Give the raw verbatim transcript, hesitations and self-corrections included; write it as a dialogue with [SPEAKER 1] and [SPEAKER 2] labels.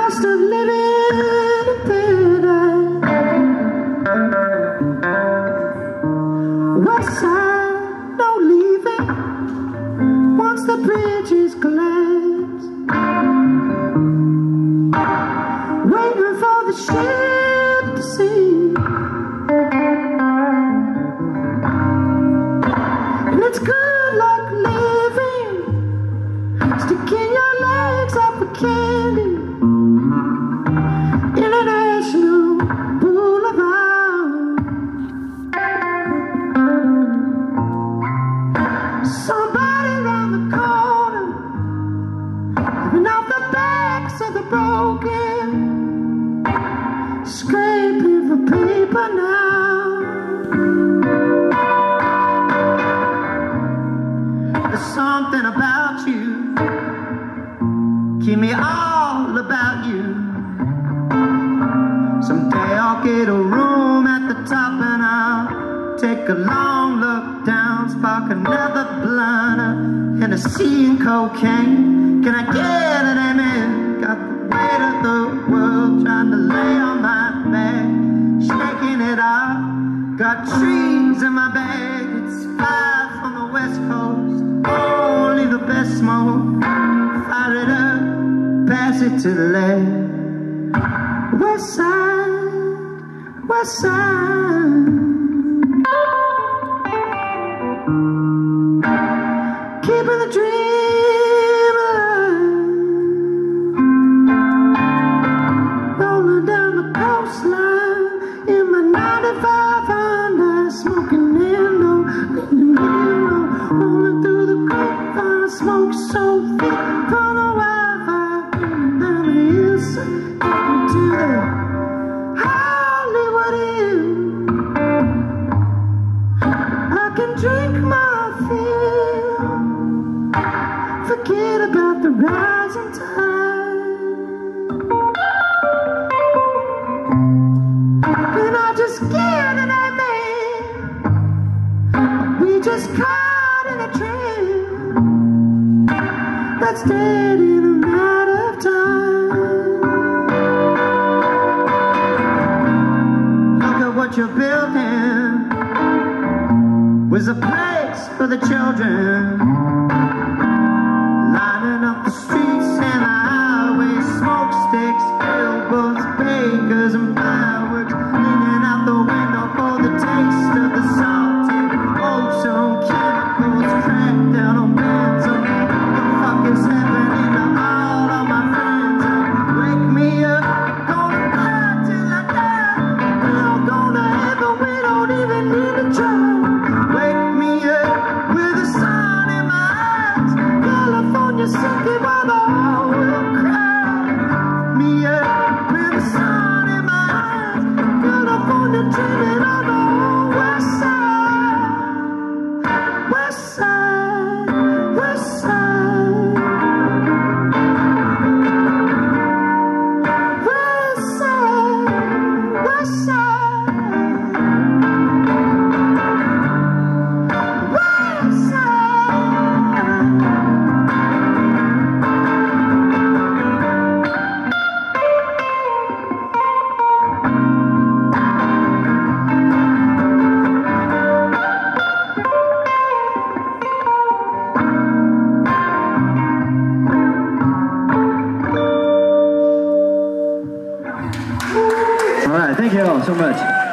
[SPEAKER 1] cost of living in paradise. West side, no leaving once the bridges collapse. Waiting for the ship to sink. And it's good luck living, sticking your legs up for candy. International Boulevard. Somebody round the corner, living off the backs of the broken, scraping for paper now. There's something about you, keep me all about you. Someday I'll get a room at the top and I'll take a long look down, spark another blunt and a sea and cocaine. Can I get an amen? Got the weight of the world trying to lay on my back, shaking it off. Got trees in my bag, it's five from the west coast, only the best smoke. Fire it up, pass it to the left. West side, west side. Keeping the dream alive. Rolling down the coastline in my ninety-five Honda, smoking Indo, leaning Indo, rolling through the grapevine, smoke so thick from the Wi-Fi, down the hillside, to the Hollywood Hills. I can drink my fill, forget about the rising tide. Can I just get an amen? We just caught in a trend that's dead in a matter of time. Look at what you're building, was a place for the children, lining up the streets and the highways, smokesticks, billboards, bakers and fireworks, leaning out the window for the taste of the salty ozone, chemicals, cracked down on mental. What the fuck is happening to all of my friends? Wake me up, gonna cry till I die. We don't go to heaven, we don't even need to try. Wake me up with the sun in my eyes, California sinking while the whole world cries. Me up with the sun in my eyes, California dreaming on the whole west side. West side, west side. West side, west side. West side.
[SPEAKER 2] All right, thank you all so much.